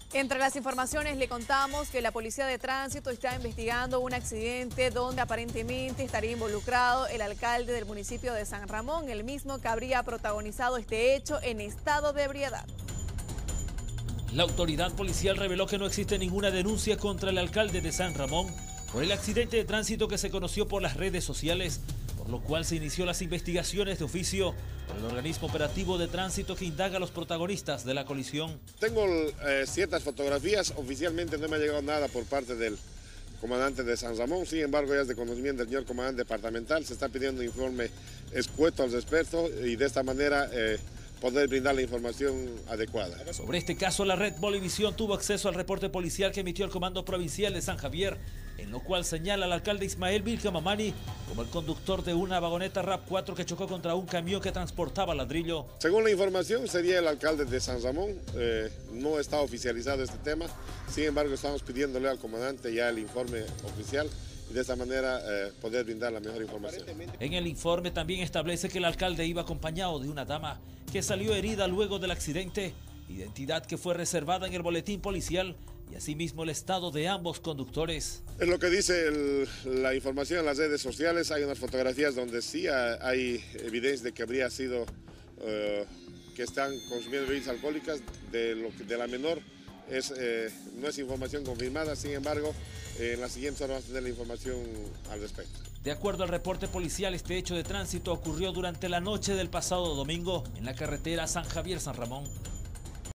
Entre las informaciones le contamos que la Policía de Tránsito está investigando un accidente donde aparentemente estaría involucrado el alcalde del municipio de San Ramón, el mismo que habría protagonizado este hecho en estado de ebriedad. La autoridad policial reveló que no existe ninguna denuncia contra el alcalde de San Ramón por el accidente de tránsito que se conoció por las redes sociales, por lo cual se inició las investigaciones de oficio por el organismo operativo de tránsito que indaga a los protagonistas de la colisión. Tengo ciertas fotografías, oficialmente no me ha llegado nada por parte del comandante de San Ramón, sin embargo ya es de conocimiento del señor comandante departamental, se está pidiendo un informe escueto al respecto y de esta manera poder brindar la información adecuada. Sobre este caso, la red Bolivisión tuvo acceso al reporte policial que emitió el Comando Provincial de San Javier, en lo cual señala al alcalde Ismael Vilca Mamani como el conductor de una vagoneta RAV4 que chocó contra un camión que transportaba ladrillo. Según la información, sería el alcalde de San Ramón, no está oficializado este tema, sin embargo estamos pidiéndole al comandante ya el informe oficial y de esta manera poder brindar la mejor información. En el informe también establece que el alcalde iba acompañado de una dama que salió herida luego del accidente, identidad que fue reservada en el boletín policial y asimismo el estado de ambos conductores. Es lo que dice la información en las redes sociales, hay unas fotografías donde sí hay evidencia de que habría sido, que están consumiendo bebidas alcohólicas, de la menor. No es información confirmada, sin embargo, en las siguientes horas vamos a tener la información al respecto. De acuerdo al reporte policial, este hecho de tránsito ocurrió durante la noche del pasado domingo en la carretera San Javier-San Ramón.